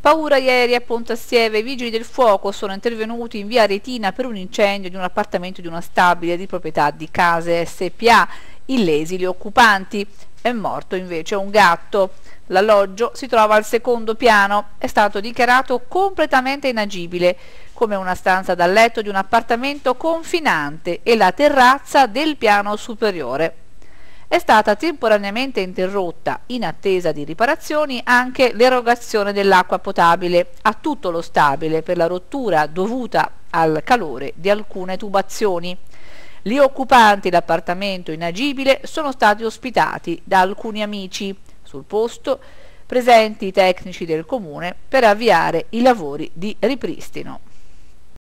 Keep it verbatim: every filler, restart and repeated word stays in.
Paura ieri a Pontassieve, i vigili del fuoco sono intervenuti in via Retina per un incendio di un appartamento di una stabile di proprietà di Case S P A, illesi gli occupanti. È morto invece un gatto. L'alloggio si trova al secondo piano, è stato dichiarato completamente inagibile, come una stanza da letto di un appartamento confinante e la terrazza del piano superiore. È stata temporaneamente interrotta, in attesa di riparazioni, anche l'erogazione dell'acqua potabile a tutto lo stabile per la rottura dovuta al calore di alcune tubazioni. Gli occupanti dell'appartamento inagibile sono stati ospitati da alcuni amici. Sul posto presenti i tecnici del comune per avviare i lavori di ripristino.